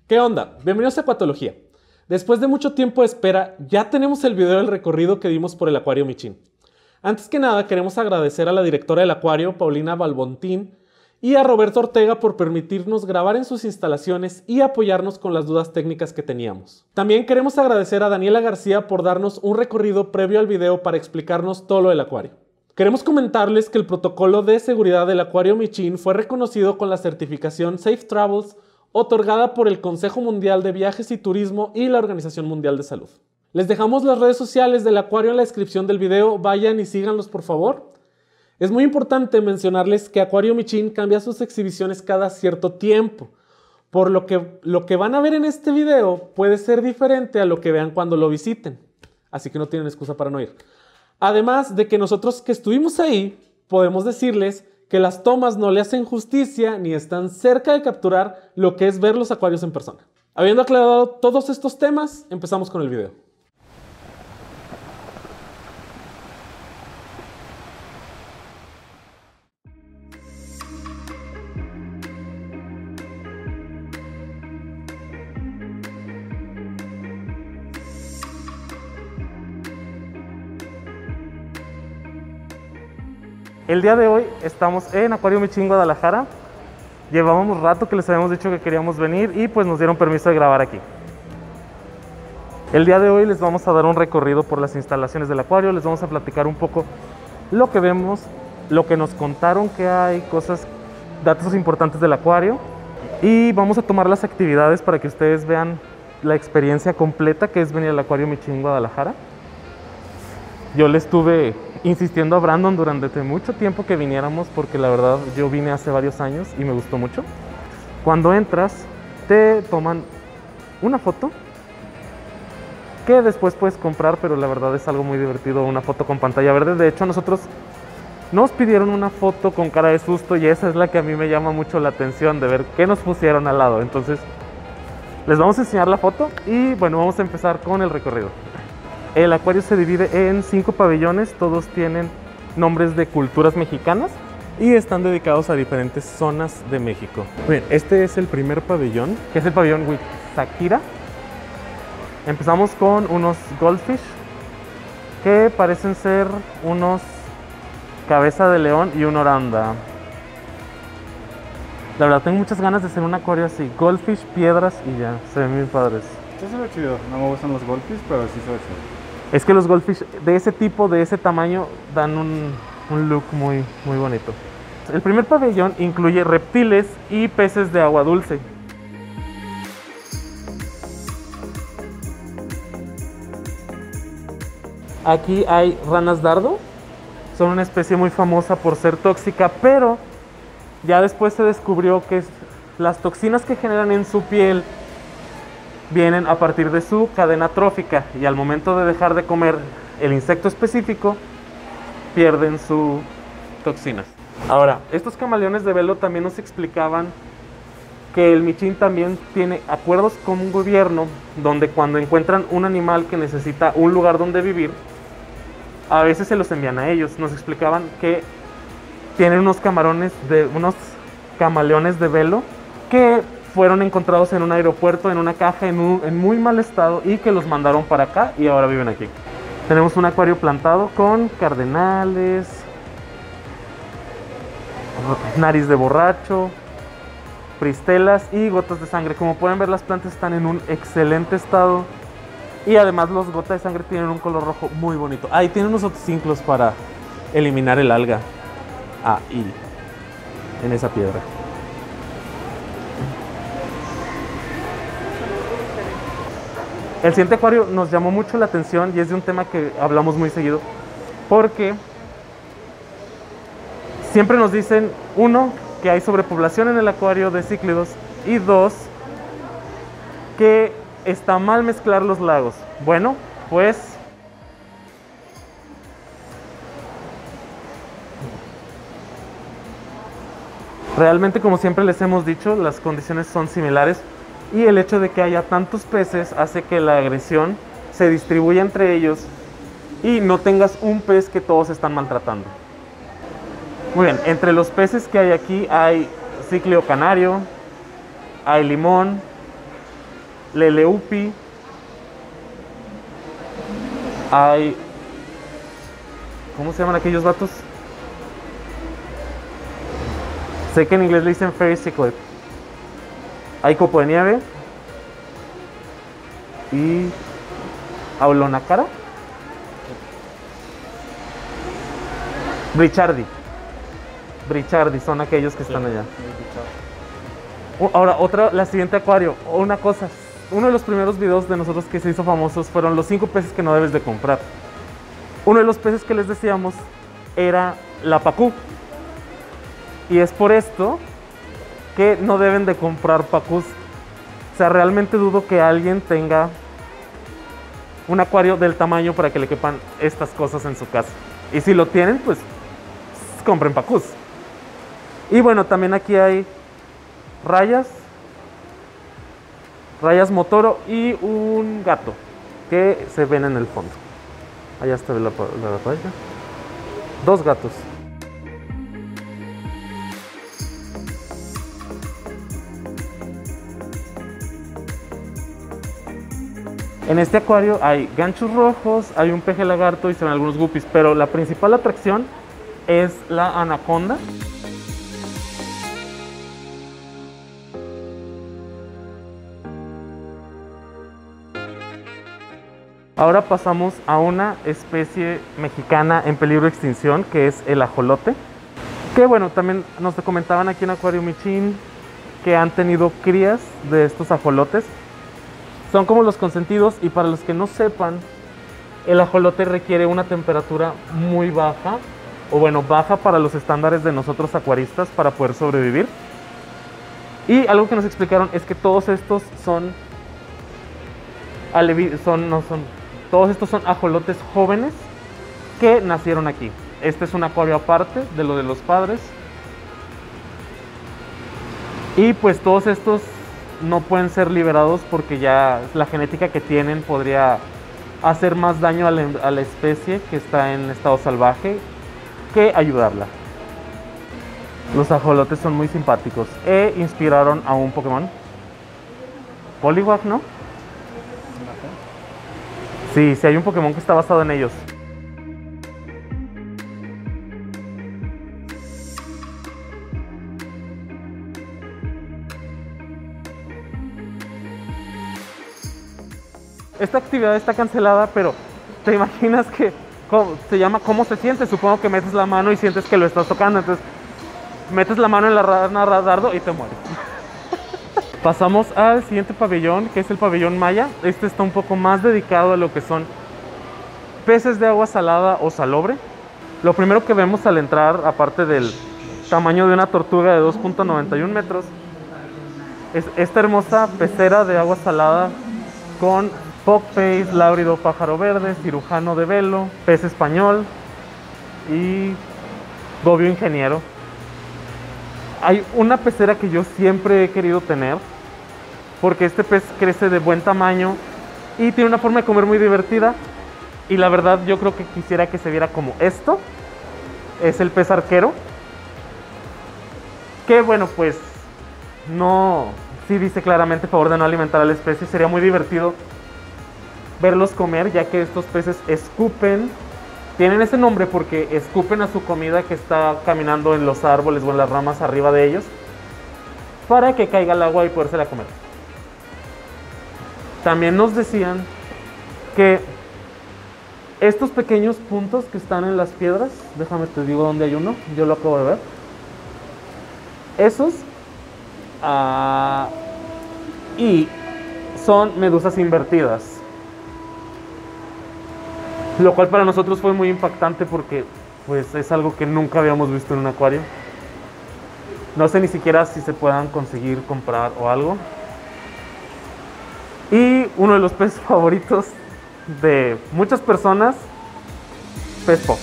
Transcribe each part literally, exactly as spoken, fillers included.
¿Qué onda? Bienvenidos a Acuatología. Después de mucho tiempo de espera, ya tenemos el video del recorrido que dimos por el Acuario Michin. Antes que nada, queremos agradecer a la directora del acuario, Paulina Balbontín, y a Roberto Ortega por permitirnos grabar en sus instalaciones y apoyarnos con las dudas técnicas que teníamos. También queremos agradecer a Daniela García por darnos un recorrido previo al video para explicarnos todo lo del acuario. Queremos comentarles que el protocolo de seguridad del Acuario Michin fue reconocido con la certificación Safe Travels otorgada por el Consejo Mundial de Viajes y Turismo y la Organización Mundial de Salud. Les dejamos las redes sociales del acuario en la descripción del video, vayan y síganlos por favor. Es muy importante mencionarles que Acuario Michin cambia sus exhibiciones cada cierto tiempo, por lo que lo que van a ver en este video puede ser diferente a lo que vean cuando lo visiten, así que no tienen excusa para no ir. Además de que nosotros que estuvimos ahí, podemos decirles que las tomas no le hacen justicia ni están cerca de capturar lo que es ver los acuarios en persona. Habiendo aclarado todos estos temas, empezamos con el video. El día de hoy estamos en Acuario Michin, Guadalajara. Llevábamos rato que les habíamos dicho que queríamos venir y pues nos dieron permiso de grabar aquí. El día de hoy les vamos a dar un recorrido por las instalaciones del acuario, les vamos a platicar un poco lo que vemos, lo que nos contaron que hay, cosas, datos importantes del acuario, y vamos a tomar las actividades para que ustedes vean la experiencia completa que es venir al Acuario Michin, Guadalajara. Yo le estuve insistiendo a Brandon durante mucho tiempo que viniéramos porque la verdad yo vine hace varios años y me gustó mucho. Cuando entras te toman una foto que después puedes comprar, pero la verdad es algo muy divertido, una foto con pantalla verde. De hecho, nosotros nos pidieron una foto con cara de susto y esa es la que a mí me llama mucho la atención, de ver qué nos pusieron al lado. Entonces les vamos a enseñar la foto y bueno, vamos a empezar con el recorrido. El acuario se divide en cinco pabellones, todos tienen nombres de culturas mexicanas y están dedicados a diferentes zonas de México. Bien, este es el primer pabellón, que es el pabellón Wixárika. Empezamos con unos goldfish que parecen ser unos cabeza de león y un oranda. La verdad tengo muchas ganas de hacer un acuario así, goldfish, piedras y ya, se ven bien padres. Esto se ve chido, no me gustan los goldfish, pero sí se ve chido. Es que los goldfish de ese tipo, de ese tamaño, dan un, un look muy, muy bonito. El primer pabellón incluye reptiles y peces de agua dulce. Aquí hay ranas dardo. Son una especie muy famosa por ser tóxica, pero ya después se descubrió que las toxinas que generan en su piel vienen a partir de su cadena trófica y al momento de dejar de comer el insecto específico pierden sus toxinas. Ahora, estos camaleones de velo también nos explicaban que el Michin también tiene acuerdos con un gobierno donde cuando encuentran un animal que necesita un lugar donde vivir, a veces se los envían a ellos. Nos explicaban que tienen unos camarones de unos camaleones de velo que fueron encontrados en un aeropuerto, en una caja, en, un, en muy mal estado y que los mandaron para acá y ahora viven aquí. Tenemos un acuario plantado con cardenales, nariz de borracho, pristelas y gotas de sangre. Como pueden ver, las plantas están en un excelente estado y además los gotas de sangre tienen un color rojo muy bonito. Ahí tienen unos otocinclos para eliminar el alga ahí, en esa piedra. El siguiente acuario nos llamó mucho la atención y es de un tema que hablamos muy seguido porque siempre nos dicen, uno, que hay sobrepoblación en el acuario de cíclidos y dos, que está mal mezclar los lagos. Bueno, pues realmente, como siempre les hemos dicho, las condiciones son similares. Y el hecho de que haya tantos peces hace que la agresión se distribuya entre ellos y no tengas un pez que todos están maltratando. Muy bien, entre los peces que hay aquí hay cícleo canario, hay limón, Leleupi. Hay... ¿Cómo se llaman aquellos vatos? Sé que en inglés le dicen Fairy Ciclet. Hay copo de nieve. Y... Aulonacara. Brichardi. Brichardi son aquellos que están allá. Ahora, otra, la siguiente acuario. Una cosa. Uno de los primeros videos de nosotros que se hizo famosos fueron los cinco peces que no debes de comprar. Uno de los peces que les decíamos era la pacú. Y es por esto que no deben de comprar pacús. O sea, realmente dudo que alguien tenga un acuario del tamaño para que le quepan estas cosas en su casa. Y si lo tienen, pues compren pacús. Y bueno, también aquí hay rayas, rayas Motoro y un gato que se ven en el fondo. Allá está la, la raya. Dos gatos. En este acuario hay ganchos rojos, hay un peje lagarto y se ven algunos guppies, pero la principal atracción es la anaconda. Ahora pasamos a una especie mexicana en peligro de extinción, que es el ajolote. Que bueno, también nos comentaban aquí en Acuario Michin que han tenido crías de estos ajolotes. Son como los consentidos, y para los que no sepan, el ajolote requiere una temperatura muy baja, o bueno, baja para los estándares de nosotros acuaristas para poder sobrevivir. Y algo que nos explicaron es que todos estos son, son, no son, todos estos son ajolotes jóvenes que nacieron aquí. Este es un acuario aparte de lo de los padres. Y pues todos estos no pueden ser liberados porque ya la genética que tienen podría hacer más daño a la, a la especie que está en estado salvaje que ayudarla. Los ajolotes son muy simpáticos e inspiraron a un Pokémon. Poliwag, ¿no? Sí, sí hay un Pokémon que está basado en ellos. Esta actividad está cancelada, pero te imaginas que ¿cómo? Se llama ¿cómo se siente? Supongo que metes la mano y sientes que lo estás tocando, entonces metes la mano en la rana dardo y te mueres. Pasamos al siguiente pabellón, que es el pabellón Maya. Este está un poco más dedicado a lo que son peces de agua salada o salobre. Lo primero que vemos al entrar, aparte del tamaño de una tortuga de dos punto noventa y uno metros, es esta hermosa pecera de agua salada con Pokface, lábrido pájaro verde, cirujano de velo, pez español y gobio ingeniero. Hay una pecera que yo siempre he querido tener porque este pez crece de buen tamaño y tiene una forma de comer muy divertida, y la verdad yo creo que quisiera que se viera como esto. Es el pez arquero, que bueno, pues no, sí dice claramente a favor de no alimentar a la especie. Sería muy divertido verlos comer, ya que estos peces escupen. Tienen ese nombre porque escupen a su comida que está caminando en los árboles o en las ramas arriba de ellos, para que caiga el agua y podérsela comer. También nos decían que estos pequeños puntos que están en las piedras, déjame te digo dónde hay uno, yo lo acabo de ver. Esos uh, y son medusas invertidas. Lo cual para nosotros fue muy impactante porque pues es algo que nunca habíamos visto en un acuario. No sé ni siquiera si se puedan conseguir comprar o algo. Y uno de los peces favoritos de muchas personas, pez póker.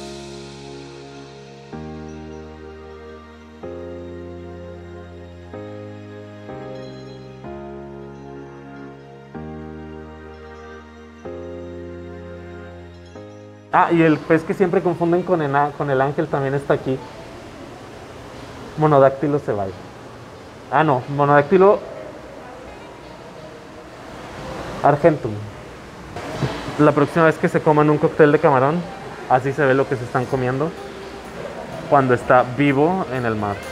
Ah, y el pez que siempre confunden con el, con el ángel también está aquí. Monodáctilo cebai. Ah, no, monodáctilo Argentum. La próxima vez que se coman un cóctel de camarón, así se ve lo que se están comiendo cuando está vivo en el mar.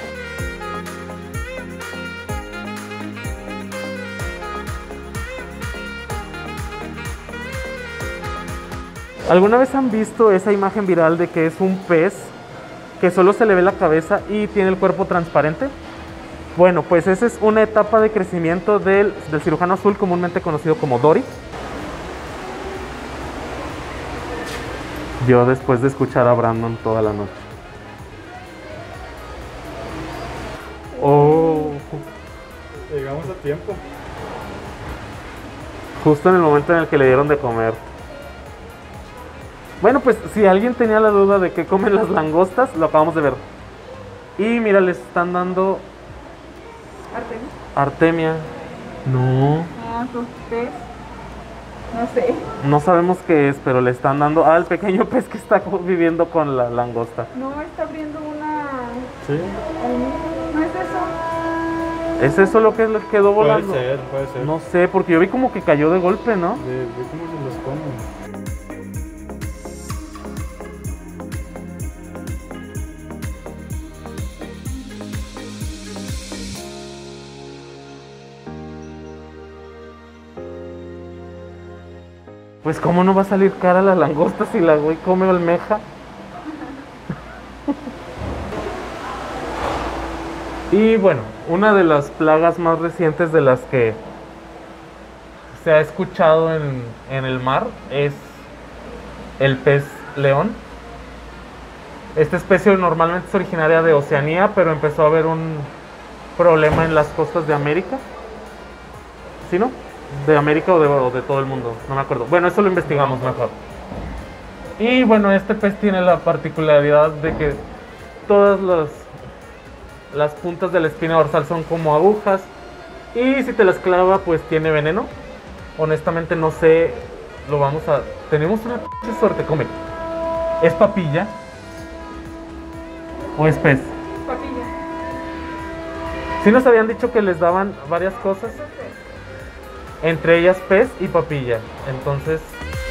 ¿Alguna vez han visto esa imagen viral de que es un pez que solo se le ve la cabeza y tiene el cuerpo transparente? Bueno, pues esa es una etapa de crecimiento del, del cirujano azul, comúnmente conocido como Dory. Yo después de escuchar a Brandon toda la noche. Oh. Llegamos a tiempo. Justo en el momento en el que le dieron de comer. Bueno, pues si alguien tenía la duda de qué comen las langostas, lo acabamos de ver. Y mira, les están dando Artemia. Artemia. No. Ah, pues pez. No sé. No sabemos qué es, pero le están dando al pequeño pez que está co- viviendo con la langosta. No, está abriendo una. Sí. ¿No es eso? ¿Es eso lo que le quedó Puede volando? ser, puede ser. No sé, porque yo vi como que cayó de golpe, ¿no? De, de cómo se los comen. Pues cómo no va a salir cara la langosta si la güey come almeja. Y bueno, una de las plagas más recientes de las que se ha escuchado en, en el mar es el pez león. Esta especie normalmente es originaria de Oceanía, pero empezó a haber un problema en las costas de América. ¿Sí, no? De América o de, o de todo el mundo, no me acuerdo. Bueno, eso lo investigamos mejor. Y bueno, este pez tiene la particularidad de que todas las, las puntas de la espina dorsal son como agujas. Y si te las clava, pues tiene veneno. Honestamente no sé, lo vamos a... Tenemos una pinche suerte, come. ¿Es papilla? ¿O es pez? Papilla. Sí nos habían dicho que les daban varias cosas. Entre ellas pez y papilla. Entonces...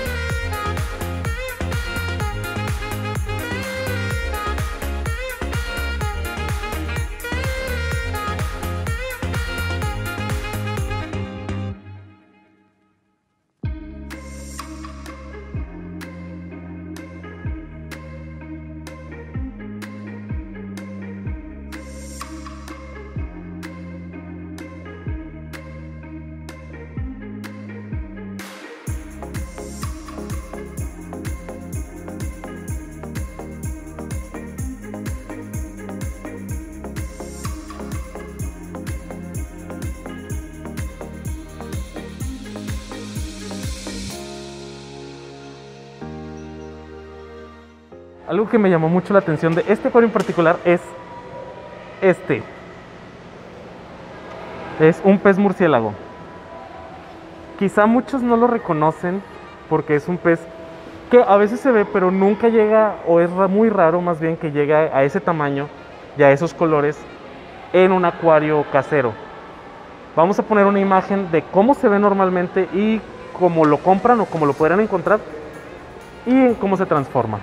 Algo que me llamó mucho la atención de este acuario en particular es este. Es un pez murciélago. Quizá muchos no lo reconocen porque es un pez que a veces se ve, pero nunca llega, o es ra- muy raro más bien que llegue a ese tamaño y a esos colores en un acuario casero. Vamos a poner una imagen de cómo se ve normalmente y cómo lo compran o cómo lo podrán encontrar y en cómo se transforma.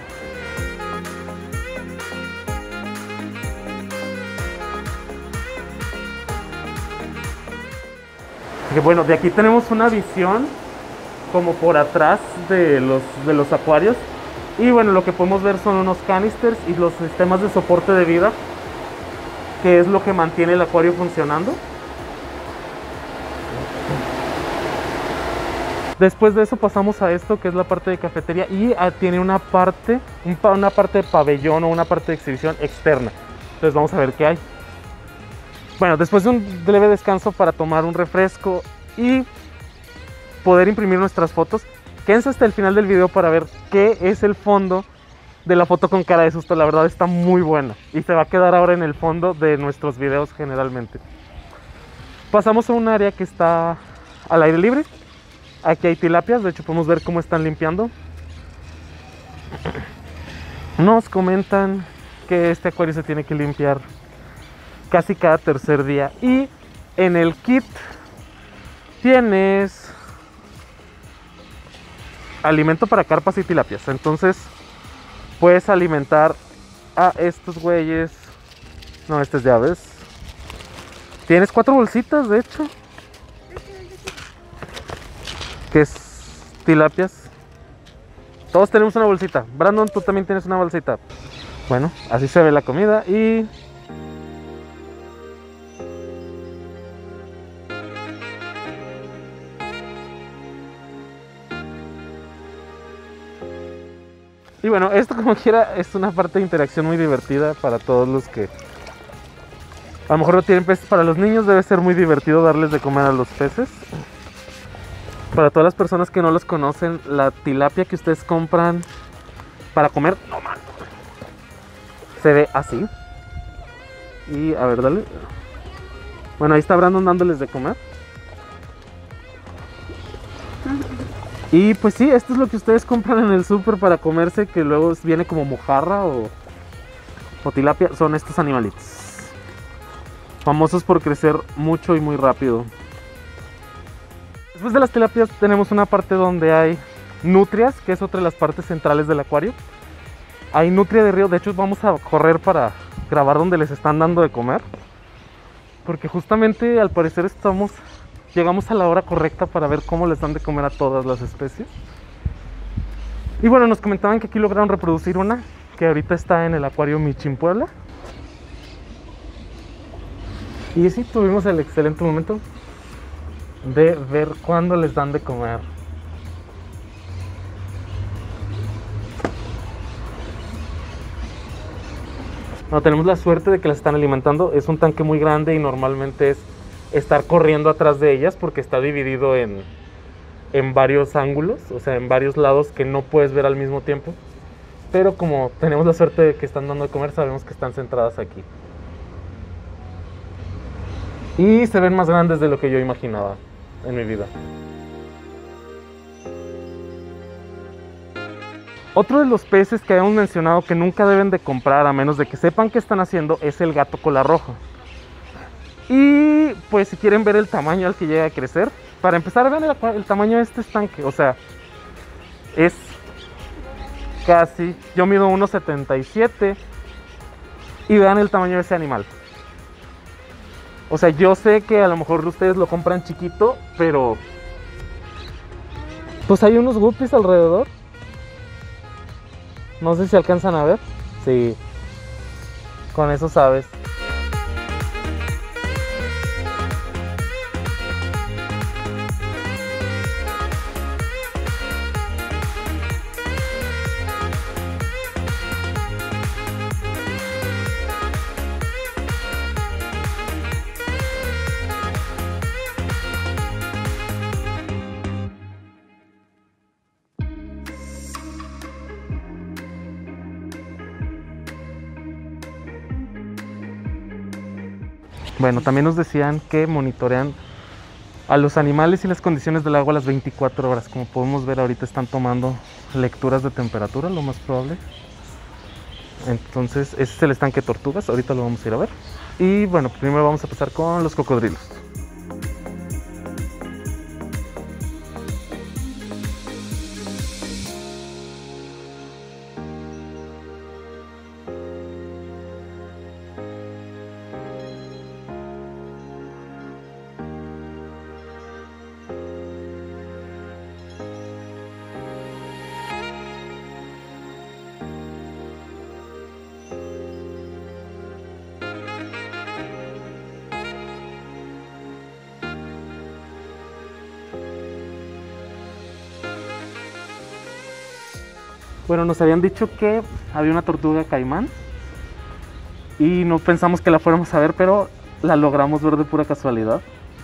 Que bueno, de aquí tenemos una visión como por atrás de los, de los acuarios. Y bueno, lo que podemos ver son unos canisters y los sistemas de soporte de vida, que es lo que mantiene el acuario funcionando. Después de eso pasamos a esto, que es la parte de cafetería, y ah, tiene una parte, un pa- una parte de pabellón o una parte de exhibición externa. Entonces vamos a ver qué hay. Bueno, después de un leve descanso para tomar un refresco y poder imprimir nuestras fotos, quédense hasta el final del video para ver qué es el fondo de la foto con cara de susto. La verdad está muy buena y se va a quedar ahora en el fondo de nuestros videos generalmente. Pasamos a un área que está al aire libre. Aquí hay tilapias, de hecho podemos ver cómo están limpiando. Nos comentan que este acuario se tiene que limpiar casi cada tercer día. Y en el kit tienes alimento para carpas y tilapias. Entonces puedes alimentar a estos güeyes. No, este es de aves. Tienes cuatro bolsitas, de hecho, que es tilapias. Todos tenemos una bolsita. Brandon, tú también tienes una bolsita. Bueno, así se ve la comida. Y Y bueno, esto como quiera es una parte de interacción muy divertida para todos los que a lo mejor no tienen peces. Para los niños debe ser muy divertido darles de comer a los peces. Para todas las personas que no los conocen, la tilapia que ustedes compran para comer, no man, se ve así. Y a ver, dale. Bueno, ahí está Brandon dándoles de comer. Y pues sí, esto es lo que ustedes compran en el súper para comerse, que luego viene como mojarra o, o tilapia. Son estos animalitos, famosos por crecer mucho y muy rápido. Después de las tilapias tenemos una parte donde hay nutrias, que es otra de las partes centrales del acuario. Hay nutria de río, de hecho vamos a correr para grabar donde les están dando de comer. Porque justamente al parecer estamos... llegamos a la hora correcta para ver cómo les dan de comer a todas las especies. Y bueno, nos comentaban que aquí lograron reproducir una que ahorita está en el acuario Michin Puebla. Y sí, tuvimos el excelente momento de ver cuándo les dan de comer. No, tenemos la suerte de que las están alimentando. Es un tanque muy grande y normalmente es estar corriendo atrás de ellas porque está dividido en, en varios ángulos, o sea, en varios lados que no puedes ver al mismo tiempo. Pero como tenemos la suerte de que están dando de comer, sabemos que están centradas aquí. Y se ven más grandes de lo que yo imaginaba en mi vida. Otro de los peces que habíamos mencionado que nunca deben de comprar a menos de que sepan qué están haciendo es el gato cola roja. Y pues si quieren ver el tamaño al que llega a crecer, para empezar vean el, el tamaño de este estanque, o sea, es casi, yo mido uno setenta y siete y vean el tamaño de ese animal. O sea, yo sé que a lo mejor ustedes lo compran chiquito, pero pues hay unos guppies alrededor. No sé si alcanzan a ver. Sí, con eso sabes. Bueno, también nos decían que monitorean a los animales y las condiciones del agua las veinticuatro horas. Como podemos ver ahorita están tomando lecturas de temperatura, lo más probable. Entonces ese es el estanque de tortugas, ahorita lo vamos a ir a ver. Y bueno, primero vamos a empezar con los cocodrilos. Bueno, nos habían dicho que había una tortuga caimán y no pensamos que la fuéramos a ver, pero la logramos ver de pura casualidad.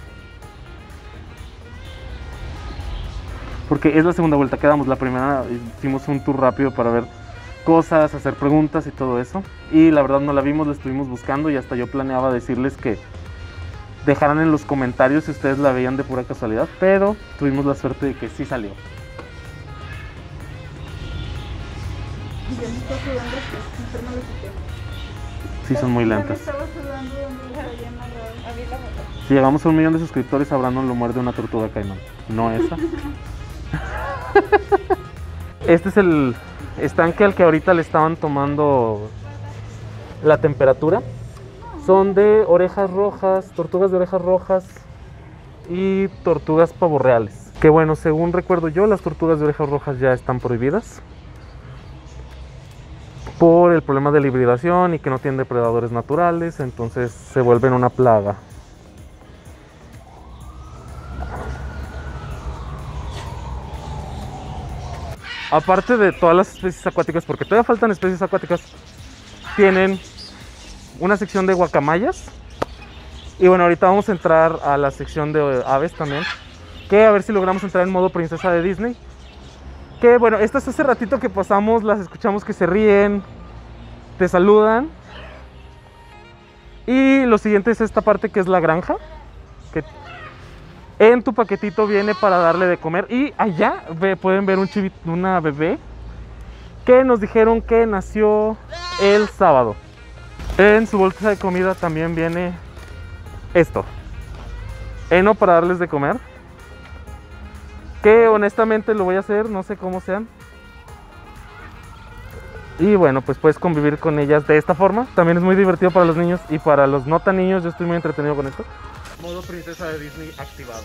Porque es la segunda vuelta que damos. La primera hicimos un tour rápido para ver cosas, hacer preguntas y todo eso. Y la verdad no la vimos, la estuvimos buscando y hasta yo planeaba decirles que dejaran en los comentarios si ustedes la veían de pura casualidad, pero tuvimos la suerte de que sí salió. Ya me está sudando, mejor me lo quité. Sí, son muy lentas. Ya me estaba sudando donde la había amarrado. Abrí la boca. Si llegamos a un millón de suscriptores, a Brandon lo muerde una tortuga caimán. No esa. Este es el estanque al que ahorita le estaban tomando la temperatura. Son de orejas rojas, tortugas de orejas rojas y tortugas pavorreales. Que bueno, según recuerdo yo, las tortugas de orejas rojas ya están prohibidas por el problema de la hibridación y que no tienen depredadores naturales, entonces se vuelven una plaga. Aparte de todas las especies acuáticas, porque todavía faltan especies acuáticas, tienen una sección de guacamayas. Y bueno, ahorita vamos a entrar a la sección de aves también, que a ver si logramos entrar en modo princesa de Disney. Que bueno, estas hace ratito que pasamos, las escuchamos que se ríen, te saludan. Y lo siguiente es esta parte que es la granja, que en tu paquetito viene para darle de comer. Y allá ve, pueden ver un chivito, una bebé que nos dijeron que nació el sábado. En su bolsa de comida también viene esto, heno para darles de comer, que honestamente lo voy a hacer, no sé cómo sean. Y bueno, pues puedes convivir con ellas de esta forma. También es muy divertido para los niños y para los no tan niños. Yo estoy muy entretenido con esto. Modo princesa de Disney activado.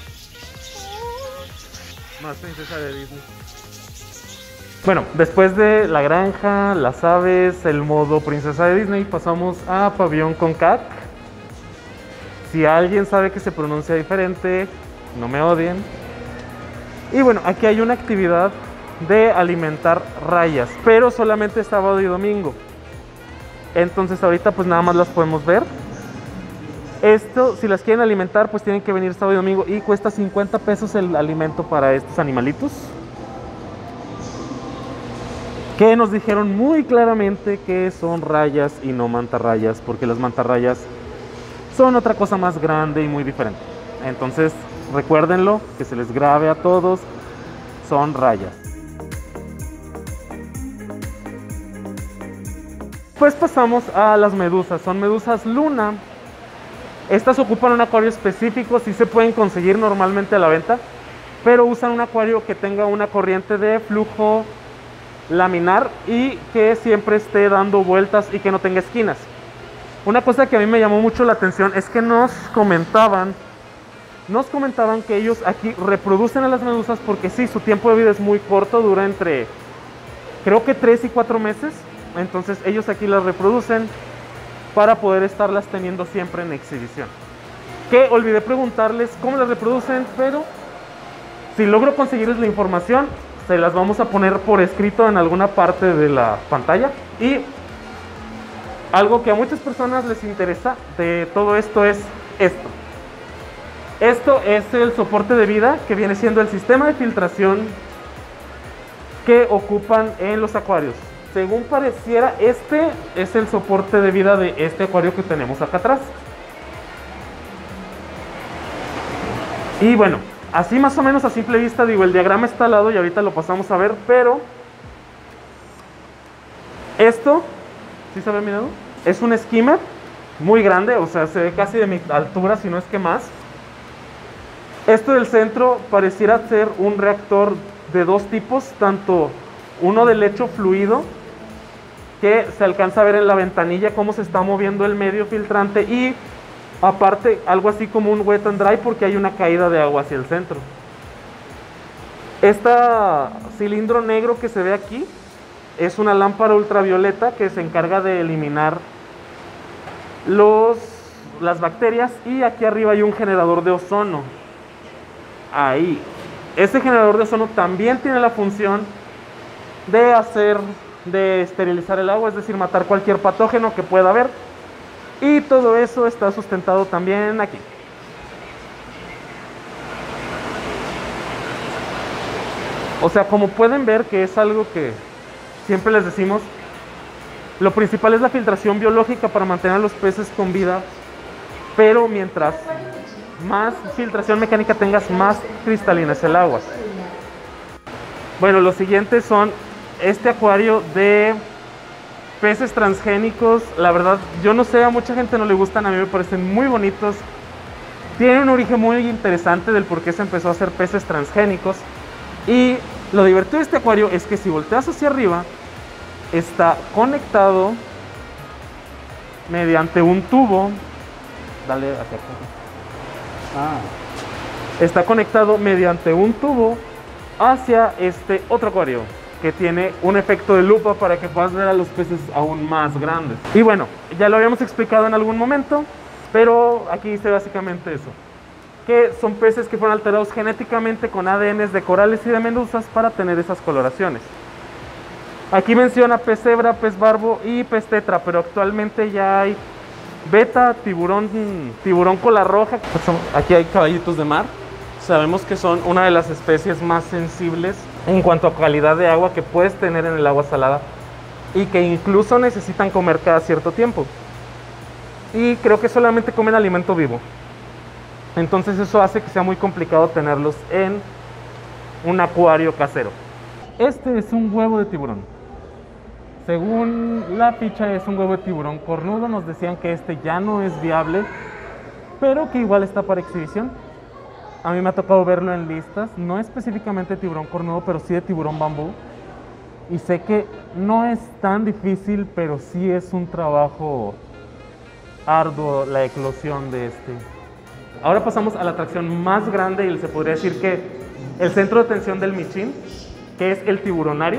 Más princesa de Disney. Bueno, después de la granja, las aves, el modo princesa de Disney, pasamos a pabellón con Cat. Si alguien sabe que se pronuncia diferente, no me odien. Y bueno, aquí hay una actividad de alimentar rayas, pero solamente sábado y domingo. Entonces ahorita pues nada más las podemos ver. Esto, si las quieren alimentar, pues tienen que venir sábado y domingo y cuesta cincuenta pesos el alimento para estos animalitos. Que nos dijeron muy claramente que son rayas y no mantarrayas, porque las mantarrayas son otra cosa más grande y muy diferente. Entonces recuérdenlo, que se les grabe a todos, son rayas. Pues pasamos a las medusas, son medusas luna. Estas ocupan un acuario específico, sí se pueden conseguir normalmente a la venta, pero usan un acuario que tenga una corriente de flujo laminar y que siempre esté dando vueltas y que no tenga esquinas. Una cosa que a mí me llamó mucho la atención es que nos comentaban nos comentaban que ellos aquí reproducen a las medusas porque sí, su tiempo de vida es muy corto, dura entre creo que tres y cuatro meses. Entonces ellos aquí las reproducen para poder estarlas teniendo siempre en exhibición. Que olvidé preguntarles cómo las reproducen, pero si logro conseguirles la información, se las vamos a poner por escrito en alguna parte de la pantalla. Y algo que a muchas personas les interesa de todo esto es esto. Esto es el soporte de vida, que viene siendo el sistema de filtración que ocupan en los acuarios. Según pareciera, este es el soporte de vida de este acuario que tenemos acá atrás. Y bueno, así más o menos a simple vista, digo, el diagrama está al lado y ahorita lo pasamos a ver, pero esto, ¿sí se ve mirado? Es un skimmer muy grande, o sea, se ve casi de mi altura, si no es que más. Esto del centro pareciera ser un reactor de dos tipos, tanto uno de lecho fluido, que se alcanza a ver en la ventanilla cómo se está moviendo el medio filtrante, y aparte algo así como un wet and dry porque hay una caída de agua hacia el centro. Este cilindro negro que se ve aquí es una lámpara ultravioleta que se encarga de eliminar los, las bacterias, y aquí arriba hay un generador de ozono. Ahí, ese generador de ozono también tiene la función de hacer, de esterilizar el agua, es decir, matar cualquier patógeno que pueda haber. Y todo eso está sustentado también aquí. O sea, como pueden ver, que es algo que siempre les decimos, lo principal es la filtración biológica para mantener a los peces con vida, pero mientras más filtración mecánica tengas, más cristalina es el agua. Bueno, los siguientes son este acuario de peces transgénicos. La verdad, yo no sé, a mucha gente no le gustan, a mí me parecen muy bonitos. Tienen un origen muy interesante del por qué se empezó a hacer peces transgénicos. Y Lo divertido de este acuario es que si volteas hacia arriba, está conectado mediante un tubo. Dale hacia acá. Ah, Está conectado mediante un tubo hacia este otro acuario que tiene un efecto de lupa para que puedas ver a los peces aún más grandes. Y bueno, ya lo habíamos explicado en algún momento, pero aquí dice básicamente eso, que son peces que fueron alterados genéticamente con A D Ns de corales y de medusas para tener esas coloraciones. Aquí menciona pez cebra, pez barbo y pez tetra, pero actualmente ya hay beta, tiburón, tiburón cola roja. Aquí hay caballitos de mar. Sabemos que son una de las especies más sensibles en cuanto a calidad de agua que puedes tener en el agua salada y que incluso necesitan comer cada cierto tiempo. Y creo que solamente comen alimento vivo. Entonces eso hace que sea muy complicado tenerlos en un acuario casero. Este es un huevo de tiburón. Según la ficha es un huevo de tiburón cornudo. Nos decían que este ya no es viable, pero que igual está para exhibición. A mí me ha tocado verlo en listas, no específicamente de tiburón cornudo, pero sí de tiburón bambú. Y sé que no es tan difícil, pero sí es un trabajo arduo la eclosión de este. Ahora pasamos a la atracción más grande y se podría decir que el centro de atención del Michín, que es el tiburonario.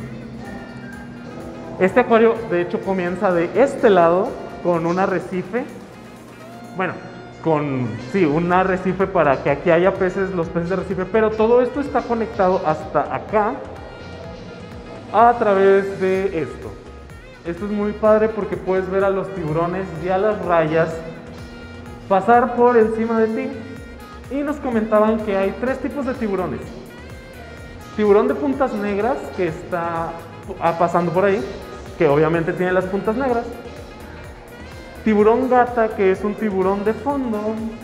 Este acuario de hecho comienza de este lado con un arrecife, bueno, con sí, un arrecife para que aquí haya peces, los peces de arrecife, pero todo esto está conectado hasta acá a través de esto. Esto es muy padre porque puedes ver a los tiburones y a las rayas pasar por encima de ti. Y nos comentaban que hay tres tipos de tiburones. Tiburón de puntas negras, que está pasando por ahí, que obviamente tiene las puntas negras. Tiburón gata, que es un tiburón de fondo.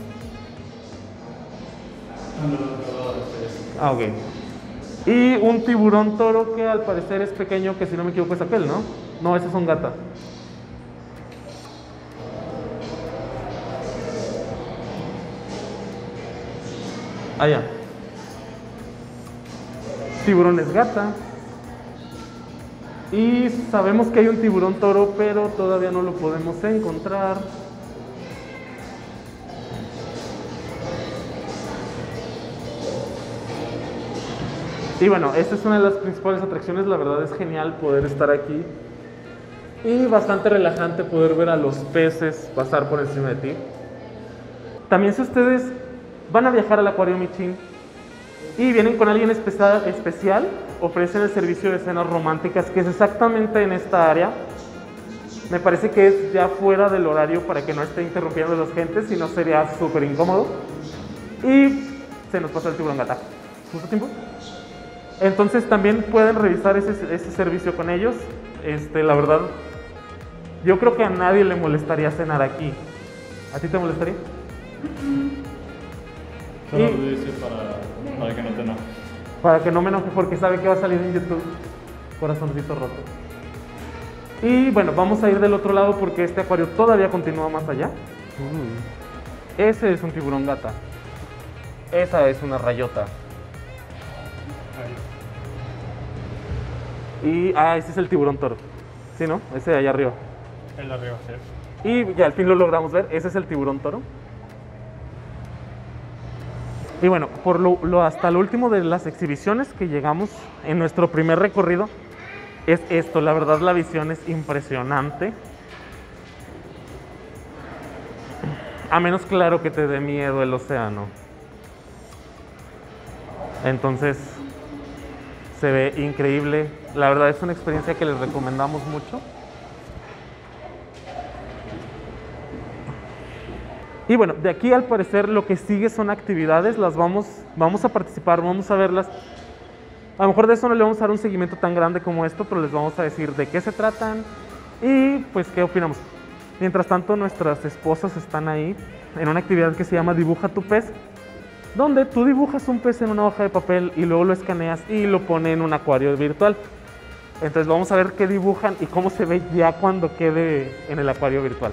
Ah, ok. Y un tiburón toro, que al parecer es pequeño, que si no me equivoco es aquel, ¿no? No, ese es un gata. Allá. Tiburones gata. Y sabemos que hay un tiburón toro, pero todavía no lo podemos encontrar. Y bueno, esta es una de las principales atracciones. La verdad es genial poder estar aquí. Y bastante relajante poder ver a los peces pasar por encima de ti. También si ustedes van a viajar al acuario Michín y vienen con alguien especial, especial, ofrecen el servicio de cenas románticas, que es exactamente en esta área. Me parece que es ya fuera del horario para que no esté interrumpiendo a las gentes, si no sería súper incómodo. Y se nos pasa el tiburón gata. ¿Justo tiempo? Entonces también pueden revisar ese, ese servicio con ellos. Este, la verdad, yo creo que a nadie le molestaría cenar aquí. ¿A ti te molestaría? solo Y- lo dice para, para que no te enojes. Para que no me enoje porque sabe que va a salir en YouTube. Corazoncito roto. Y bueno, vamos a ir del otro lado porque este acuario todavía continúa más allá. Ese es un tiburón gata. Esa es una rayota. Y ah, ese es el tiburón toro. Sí, ¿no? Ese de allá arriba. El de arriba, sí. Y ya al fin lo logramos ver. Ese es el tiburón toro. Y bueno, por lo, lo hasta lo último de las exhibiciones que llegamos en nuestro primer recorrido es esto. La verdad, la visión es impresionante. A menos, claro, que te dé miedo el océano. Entonces, se ve increíble. La verdad es una experiencia que les recomendamos mucho. Y bueno, de aquí al parecer lo que sigue son actividades, las vamos, vamos a participar, vamos a verlas. A lo mejor de eso no le vamos a dar un seguimiento tan grande como esto, pero les vamos a decir de qué se tratan y pues qué opinamos. Mientras tanto, nuestras esposas están ahí en una actividad que se llama Dibuja tu pez, donde tú dibujas un pez en una hoja de papel y luego lo escaneas y lo pone en un acuario virtual. Entonces vamos a ver qué dibujan y cómo se ve ya cuando quede en el acuario virtual.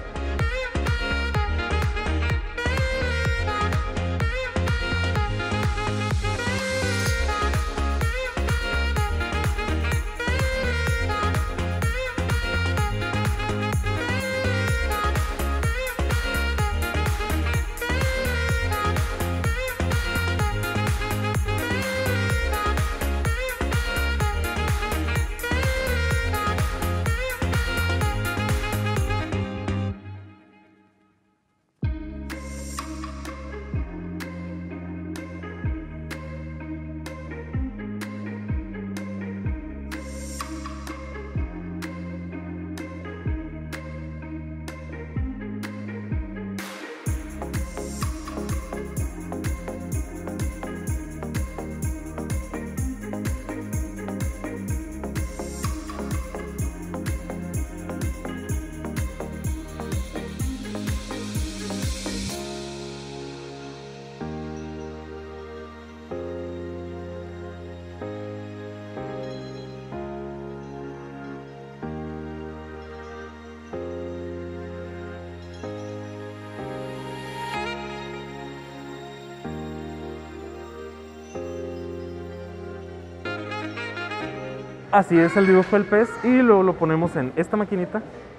Así es el dibujo del pez y luego lo ponemos en esta maquinita.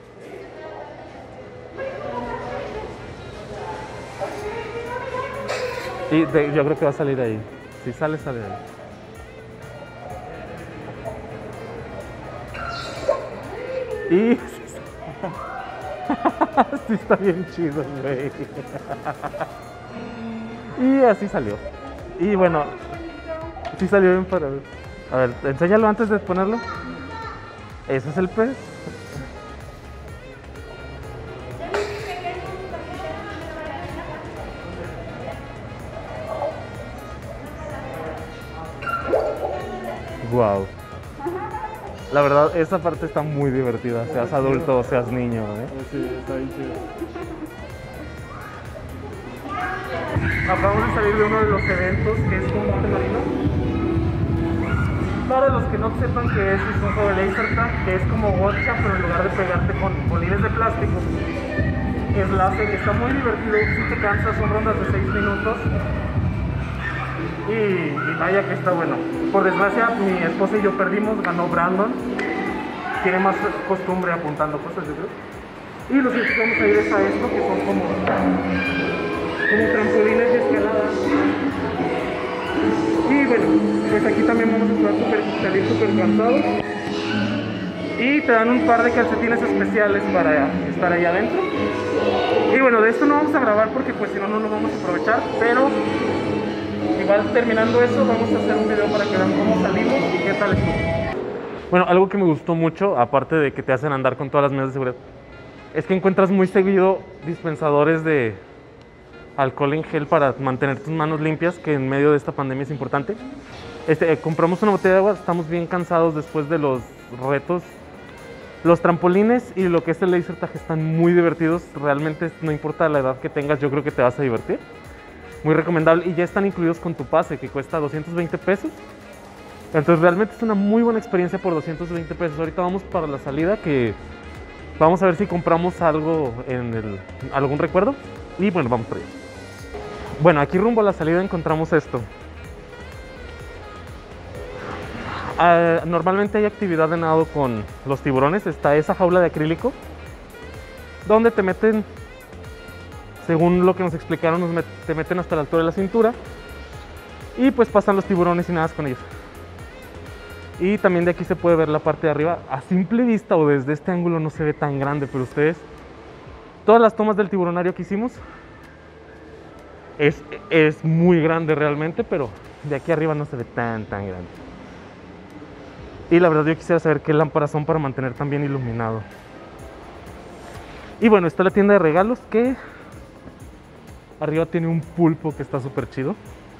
Y de- yo creo que va a salir ahí. Si sale, sale ahí. Y sí está bien chido, güey. Y así salió. Y bueno, sí salió bien para ver. A ver, enséñalo antes de ponerlo. Ese es el pez. Wow. La verdad, esa parte está muy divertida, seas adulto o seas niño, ¿eh? Sí, está bien chido. Acabamos de salir de uno de los eventos que es con Monte Marino. Para los que no sepan qué es, es un juego de laser tag, que es como gotcha, pero en lugar de pegarte con bolines de plástico, es láser. Está muy divertido, si te cansas, son rondas de seis minutos. Y, y vaya que está bueno. Por desgracia, mi esposa y yo perdimos, ganó Brandon. Tiene más costumbre apuntando cosas, yo creo. Y lo que vamos a ir es a esto, que son como, como trampolines de escalada. Y bueno, pues aquí también vamos a estar super, salir súper cansados. Y te dan un par de calcetines especiales para estar ahí adentro. Y bueno, de esto no vamos a grabar porque pues si no, no lo vamos a aprovechar. Pero igual terminando eso, vamos a hacer un video para que vean cómo salimos y qué tal estuvo. Bueno, algo que me gustó mucho, aparte de que te hacen andar con todas las medidas de seguridad, es que encuentras muy seguido dispensadores de alcohol en gel para mantener tus manos limpias, que en medio de esta pandemia es importante. Este, eh, compramos una botella de agua, estamos bien cansados después de los retos. Los trampolines y lo que es el laser tag están muy divertidos, realmente no importa la edad que tengas, yo creo que te vas a divertir. Muy recomendable y ya están incluidos con tu pase que cuesta doscientos veinte pesos. Entonces realmente es una muy buena experiencia por doscientos veinte pesos. Ahorita vamos para la salida, que vamos a ver si compramos algo en el, algún recuerdo. Y bueno, vamos por allá. Bueno, aquí rumbo a la salida encontramos esto. Uh, normalmente hay actividad de nado con los tiburones. Está esa jaula de acrílico donde te meten, según lo que nos explicaron, nos met te meten hasta la altura de la cintura y pues pasan los tiburones y nadas con ellos. Y también de aquí se puede ver la parte de arriba. A simple vista o desde este ángulo no se ve tan grande, pero ustedes, todas las tomas del tiburonario que hicimos es, es muy grande realmente, pero de aquí arriba no se ve tan tan grande. Y la verdad yo quisiera saber qué lámparas son para mantener tan bien iluminado. Y bueno, está la tienda de regalos, que arriba tiene un pulpo que está súper chido.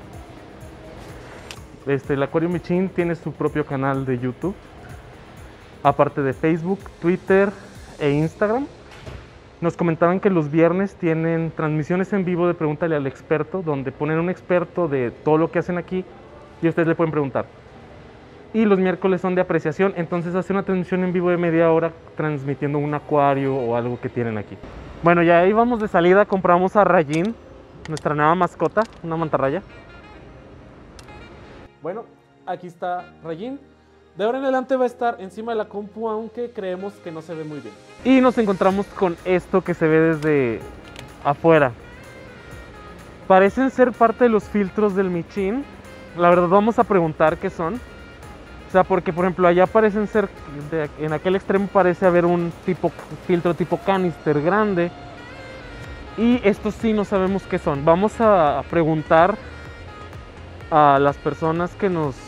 Este, el Acuario Michin tiene su propio canal de YouTube, aparte de Facebook, Twitter e Instagram. Nos comentaban que los viernes tienen transmisiones en vivo de Pregúntale al Experto, donde ponen un experto de todo lo que hacen aquí y ustedes le pueden preguntar. Y los miércoles son de apreciación, entonces hace una transmisión en vivo de media hora transmitiendo un acuario o algo que tienen aquí. Bueno, ya ahí vamos de salida, compramos a Rayín, nuestra nueva mascota, una mantarraya. Bueno, aquí está Rayín. De ahora en adelante va a estar encima de la compu, aunque creemos que no se ve muy bien. Y nos encontramos con esto que se ve desde afuera. Parecen ser parte de los filtros del Michin. La verdad vamos a preguntar qué son. O sea, porque por ejemplo allá parecen ser, de, en aquel extremo parece haber un tipo filtro tipo canister grande. Y estos sí no sabemos qué son. Vamos a preguntar a las personas que nos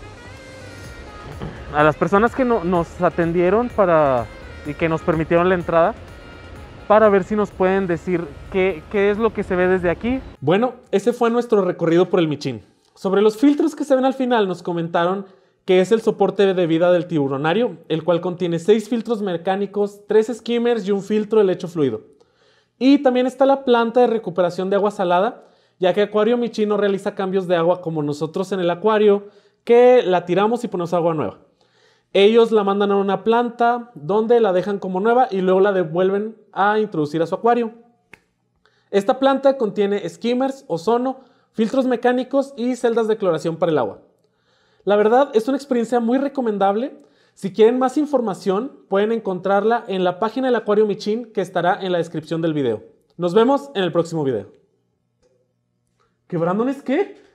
a las personas que no, nos atendieron para y que nos permitieron la entrada, para ver si nos pueden decir qué, qué es lo que se ve desde aquí. Bueno, ese fue nuestro recorrido por el Michin. Sobre los filtros que se ven al final nos comentaron que es el soporte de vida del tiburonario, el cual contiene seis filtros mecánicos, tres skimmers y un filtro de lecho fluido. Y también está la planta de recuperación de agua salada, ya que Acuario Michin no realiza cambios de agua como nosotros en el acuario, que la tiramos y ponemos agua nueva. Ellos la mandan a una planta donde la dejan como nueva y luego la devuelven a introducir a su acuario. Esta planta contiene skimmers, ozono, filtros mecánicos y celdas de cloración para el agua. La verdad es una experiencia muy recomendable. Si quieren más información, pueden encontrarla en la página del Acuario Michin que estará en la descripción del video. Nos vemos en el próximo video. ¿Que Brandon es qué?